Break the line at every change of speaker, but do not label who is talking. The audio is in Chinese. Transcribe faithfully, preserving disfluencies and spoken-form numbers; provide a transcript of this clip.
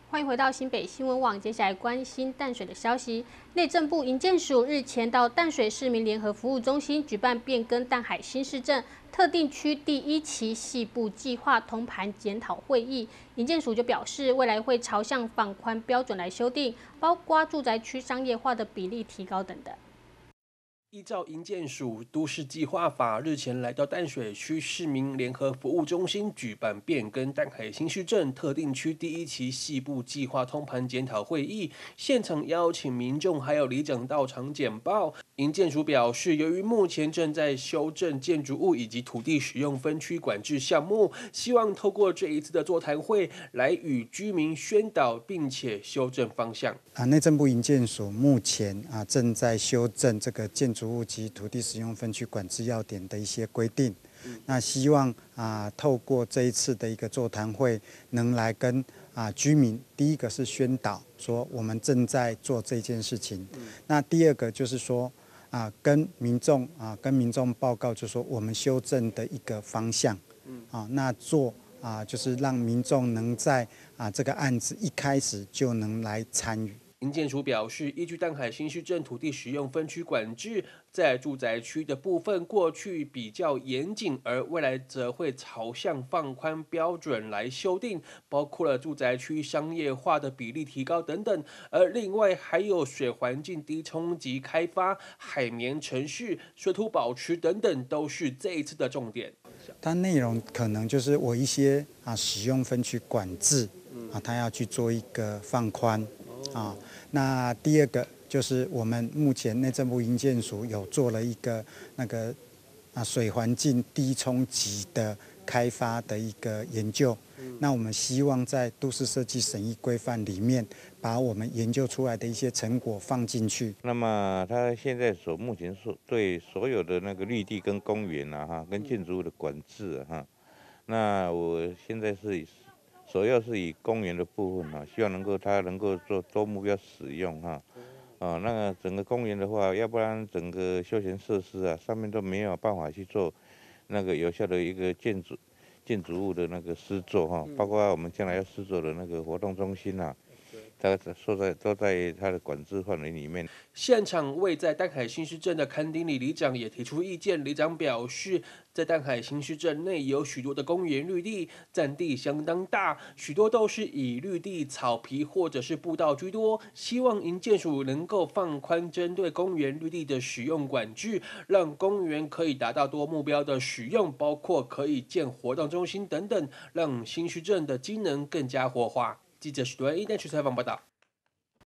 欢迎回到新北新闻网，接下来关心淡水的消息。内政部营建署日前到淡水市民联合服务中心举办变更淡海新市镇特定区第一期细部计划通盘检讨会议，营建署就表示，未来会朝向放宽标准来修订，包括住宅区商业化的比例提高等等。
依照营建署都市计划法，日前来到淡水区市民联合服务中心举办变更淡海新市镇特定区第一期细部计划通盘检讨会议，现场邀请民众还有里长到场简报。营建署表示，由于目前正在修正建筑物以及土地使用分区管制项目，希望透过这一次的座谈会来与居民宣导，并且修正方向。
啊，内政部营建署目前啊正在修正这个建筑物及土地使用分区管制要点的一些规定。嗯、那希望啊透过这一次的一个座谈会，能来跟啊居民第一个是宣导说我们正在做这件事情。嗯、那第二个就是说。啊，跟民众啊，跟民众报告，就说我们修正的一个方向，啊，那做啊，就是让民众能在啊这个案子一开始就能来参与。
营建署表示，依据淡海新市镇土地使用分区管制，在住宅区的部分过去比较严谨，而未来则会朝向放宽标准来修订，包括了住宅区商业化的比例提高等等。而另外还有水环境低冲击开发、海绵程序、水土保持等等，都是这一次的重点。
它内容可能就是我一些啊使用分区管制啊，它要去做一个放宽。啊，那第二个就是我们目前内政部营建署有做了一个那个啊水环境低冲击的开发的一个研究。嗯、那我们希望在都市设计审议规范里面，把我们研究出来的一些成果放进去。
那么它现在所目前所对所有的那个绿地跟公园啊哈，跟建筑物的管制啊哈，那我现在是。首要是以公园的部分哈，希望能够它能够做多目标使用哈，啊，那个整个公园的话，要不然整个休闲设施啊上面都没有办法去做那个有效的一个建筑建筑物的那个施作哈，包括我们将来要施作的那个活动中心啊。它说在都在它的管制范围里面。
现场位在淡海新市镇的勘丁里里长也提出意见，里长表示，在淡海新市镇内有许多的公园绿地，占地相当大，许多都是以绿地、草皮或者是步道居多，希望营建署能够放宽针对公园绿地的使用管制，让公园可以达到多目标的使用，包括可以建活动中心等等，让新市镇的机能更加活化。记者许端一带去采访报道。